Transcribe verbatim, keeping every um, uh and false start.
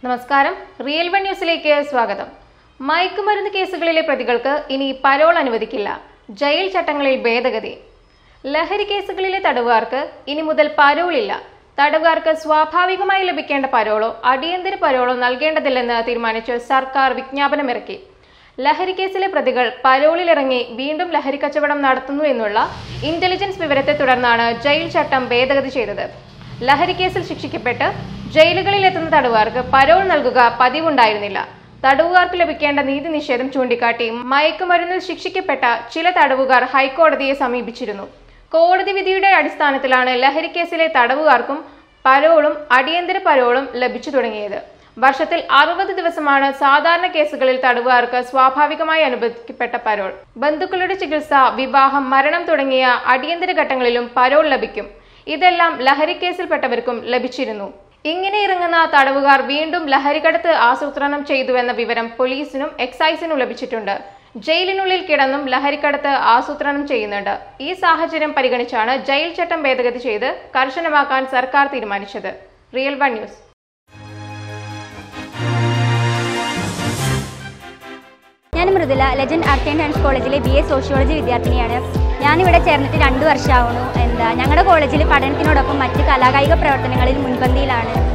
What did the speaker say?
നമസ്കാരം, real one ന്യൂസിലേക്ക് സ്വാഗതം. മയക്കുമരുന്ന് കേസുകളിലെ പ്രതികൾക്ക് ഇനി പരോൾ അനുവദിക്കില്ല. ജയിൽ ചട്ടങ്ങളിൽ ഭേദഗതി. ലഹരി കേസുകളിലെ തടവുകാർക്ക് ഇനി മുതൽ പരോളില്ല. തടവുകാർക്ക് സ്വാഭാവികമായി ലഭിക്കേണ്ട പരോളോ അടിയന്തര പരോളോ നൽകേണ്ടതില്ലെന്ന് തീരുമാനിച്ച് സർക്കാർ വിജ്ഞാപനമിറക്കി. ലഹരി കേസിലെ പ്രതികൾ പരോളിലിറങ്ങി വീണ്ടും ലഹരി കച്ചവടം നടത്തുന്നു എന്നുള്ള ഇന്റലിജൻസ് വിവരത്തെ തുടർന്നാണ് ജയിൽ ചട്ടം ഭേദഗതി ചെയ്തത്. ലഹരി കേസിൽ ശിക്ഷിക്കപ്പെട്ട് ജയിലുകളിൽ എത്തുന്ന തടവുകാർക്ക് പരോൾ നൽകുക പതിവുണ്ടായിരുന്നില്ല. തടവുകാർക്ക് ലഭിക്കേണ്ട നീതി നിഷേധം ചൂണ്ടിക്കാട്ടി മയക്കുമരുന്നിൽ ശിക്ഷിക്കപ്പെട്ട ചില തടവുകാർ ഹൈക്കോടതിയെ സമീപിച്ചിരുന്നു. കോടതി വിധിയുടെ അടിസ്ഥാനത്തിലാണ് ലഹരി കേസിലെ തടവുകാർക്കും പരോളും അടിയന്തര പരോളും ലഭിച്ചു തുടങ്ങിയത്. വർഷത്തിൽ അറുപത് ദിവസമാണ് സാധാരണ കേസുകളിൽ തടവുകാർക്ക് സ്വാഭാവികമായി അനുവദിക്കപ്പെട്ട പരോൾ. ബന്ധുക്കളുടെ ചികിത്സ, വിവാഹം, മരണം തുടങ്ങിയ അടിയന്തര ഘട്ടങ്ങളിലും പരോൾ ലഭിക്കും. ഇതെല്ലാം ലഹരി കേസിൽപ്പെട്ടവർക്കും ലഭിച്ചിരുന്നു. ഇങ്ങനെ ഇറങ്ങുന്ന തടവുകാർ വീണ്ടും ലഹരിക്കടത്ത് ആസൂത്രണം ചെയ്തുവെന്ന വിവരം പോലീസിനും എക്സൈസിനും ലഭിച്ചിട്ടുണ്ട്. ജയിലിനുള്ളിൽ കിടന്നും ലഹരിക്കടത്ത് ആസൂത്രണം ചെയ്യുന്നുണ്ട്. ഈ സാഹചര്യം പരിഗണിച്ചാണ് ജയിൽ ചട്ടം ഭേദഗതി ചെയ്ത് കർശനമാക്കാൻ സർക്കാർ തീരുമാനിച്ചത്. Real one news. ഞാൻ Mridula, legend art and science കോളേജിലെ ബി എ സോഷ്യോളജി വിദ്യാർത്ഥിനിയാണ്. ഞാനിവിടെ ചേർന്നിട്ട് രണ്ട് വർഷമാവുന്നു. എന്താ ഞങ്ങളുടെ കോളേജിൽ പഠനത്തിനോടൊപ്പം മറ്റ് കലാകായിക പ്രവർത്തനങ്ങളിൽ മുൻപന്തിയിലാണ്.